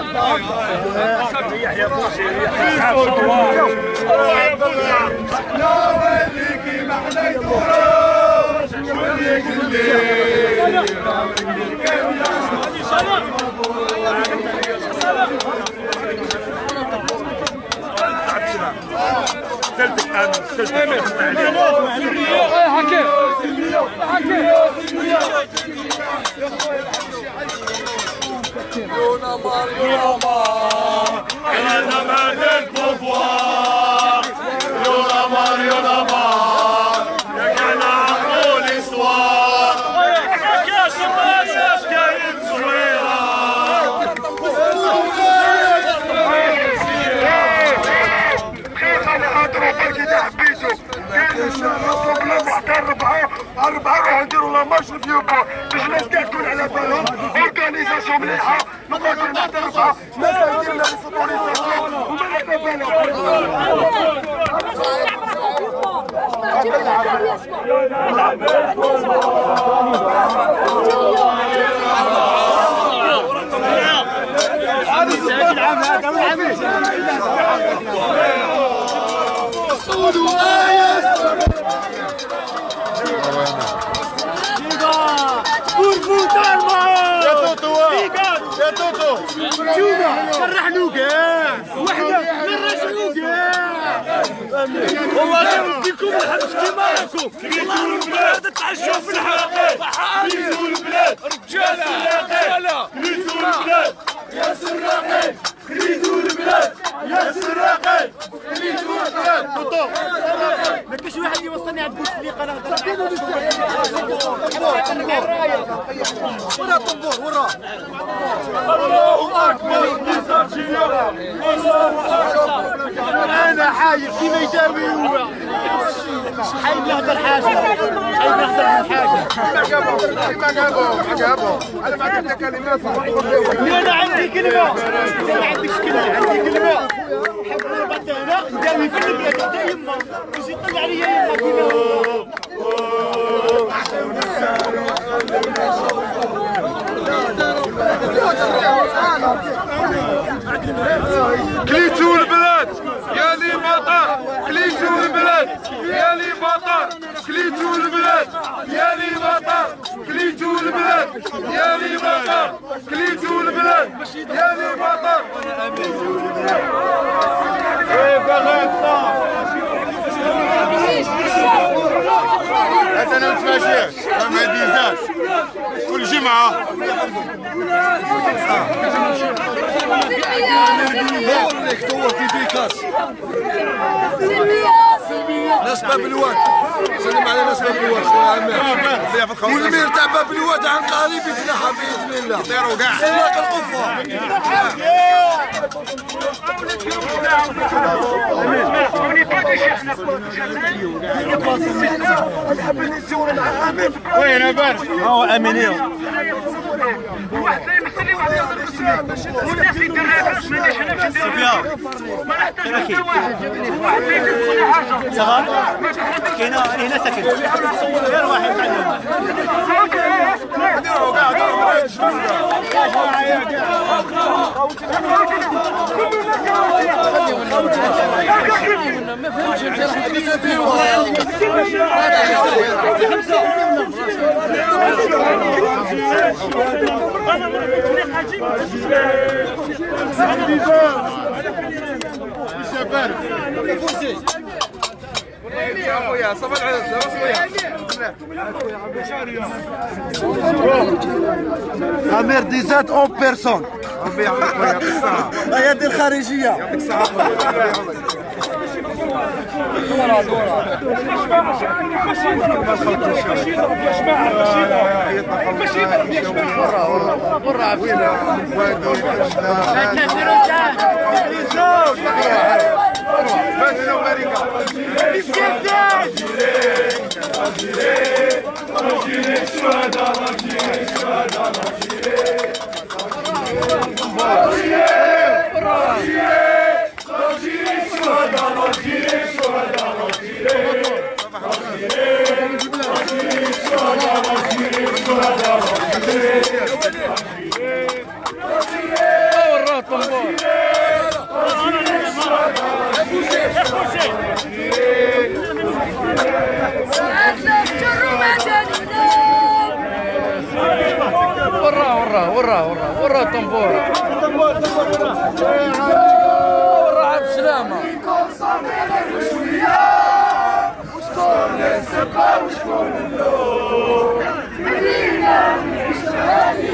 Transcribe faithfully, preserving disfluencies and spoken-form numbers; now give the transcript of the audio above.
يا بوسي يا بوسي لا وليكي محلى الكرة وليك الليل سلتك انا سلتك يا حكيم حكيم يونا مار يونا مار انا مال البوفوار يونا مار يونا مار يا عقول اسوار يا شباب يا كاين صغيره كيف انا اضرب كده حبيته نصب لمحتى أربعة أربعة راح نديروا لا ماتش فيوبا باش الناس كاع تكون على بالهم اورغانيزاسيون مليحة نقعدوا محتى أربعة الناس ندير لها سبونيزاسيون وما على بالهم يا توتو يا توتو شوفوا شرحنو كاع وحده من رجعو كاع والله يوديكم الحبس كيما راكم والله البلاد تعشوا في الحقيقه كليتوا البلاد رجاله رجاله كليتوا البلاد يا سراقي كليتوا البلاد يا سراقي كليتوا البلاد توتو ما كاش واحد يوصلني عند بوتفليقه انا نهضر ورا الطنبور ورا الله اكبر انا حايب كيما يداوي هو حايب يهضر حاجه حايب يهضر حاجه ما جابهم ما جابهم ما جابهم انا ما عندي كلمات انا عندي كلمه انا ما عندكش كلمه عندي كلمه حبوا بعد هنا داوي في البلاد حتى يما باش يطلع عليا يما كيما هو كليتوا البلاد يا لي مطر كليتوا البلاد يا لي مطر كليتوا البلاد يا لي مطر كليتوا البلاد يا لي مطر كليتوا البلاد يا لي مطر هذا انا متفاجئ ما ديزاش كل جمعه ناس باب الواد سلم على ناس باب الواد خويا عمار والمير تاع باب الواد عن قريب يتنحى باذن الله يطيروا كاع سلاق القفه وين بارك هو امينيو واحد يمثلي واحد يهضر بالسلام والناس يديرها باش مانيش انا باش نديرها ما نحتاجش واحد واحد ما يدير كل حاجه صغار كاينه هنا ساكن غير واحد عندهم نديروا كاع ما فهمتش يا خويا صباح العز امير ديزات اون بيرسون ربي يعطيك خويا يعطيك الصحة هي دي الخارجية يعطيك الصحة خويا دورة دورة برا وراه وراه وراه الطنبوره وراه بسلامه وشكون السبه وشكون اللون